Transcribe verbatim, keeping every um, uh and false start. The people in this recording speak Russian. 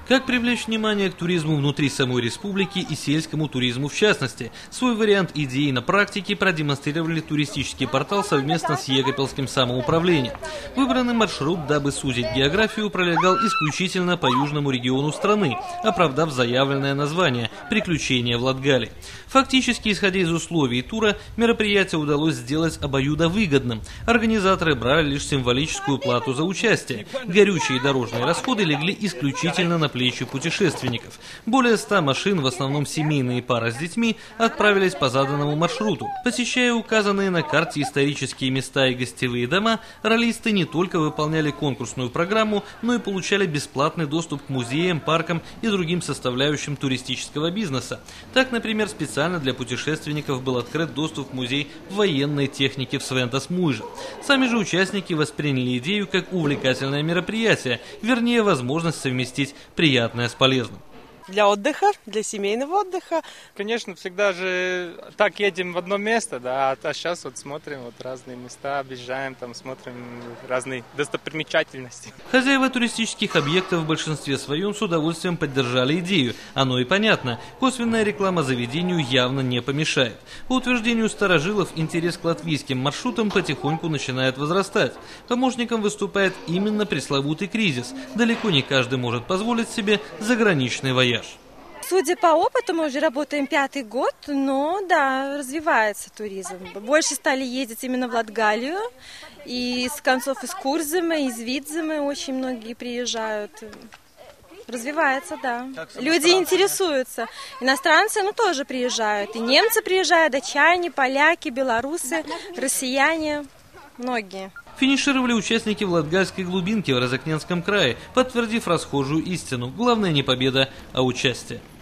Как привлечь внимание к туризму внутри самой республики и сельскому туризму в частности? Свой вариант идеи на практике продемонстрировали туристический портал совместно с Егопельским самоуправлением. Выбранный маршрут, дабы сузить географию, пролегал исключительно по южному региону страны, оправдав заявленное название «Приключения в Латгалии». Фактически, исходя из условий тура, мероприятие удалось сделать обоюдовыгодным. Организаторы брали лишь символическую плату за участие. Горючие дорожные расходы легли исключительно на плечи путешественников. Более ста машин, в основном семейные пары с детьми, отправились по заданному маршруту. Посещая указанные на карте исторические места и гостевые дома, ролисты не только выполняли конкурсную программу, но и получали бесплатный доступ к музеям, паркам и другим составляющим туристического бизнеса. Так, например, специально для путешественников был открыт доступ в музей военной техники в Свентас-Муйже. Сами же участники восприняли идею как увлекательное мероприятие, вернее, возможность совместить приятное с полезным. Для отдыха, для семейного отдыха. Конечно, всегда же так едем в одно место, да, а сейчас вот смотрим вот разные места, объезжаем, там смотрим разные достопримечательности. Хозяева туристических объектов в большинстве своем с удовольствием поддержали идею. Оно и понятно, косвенная реклама заведению явно не помешает. По утверждению старожилов, интерес к латвийским маршрутам потихоньку начинает возрастать. Помощником выступает именно пресловутый кризис. Далеко не каждый может позволить себе заграничный вояж. Судя по опыту, мы уже работаем пятый год, но да, развивается туризм. Больше стали ездить именно в Латгалию, и с концов из Курзема, из Видземы очень многие приезжают. Развивается, да. Люди интересуются. Иностранцы, ну, тоже приезжают. И немцы приезжают, датчане, поляки, белорусы, россияне, многие. Финишировали участники в Латгальской глубинке в Розыкненском крае, подтвердив расхожую истину. Главное не победа, а участие.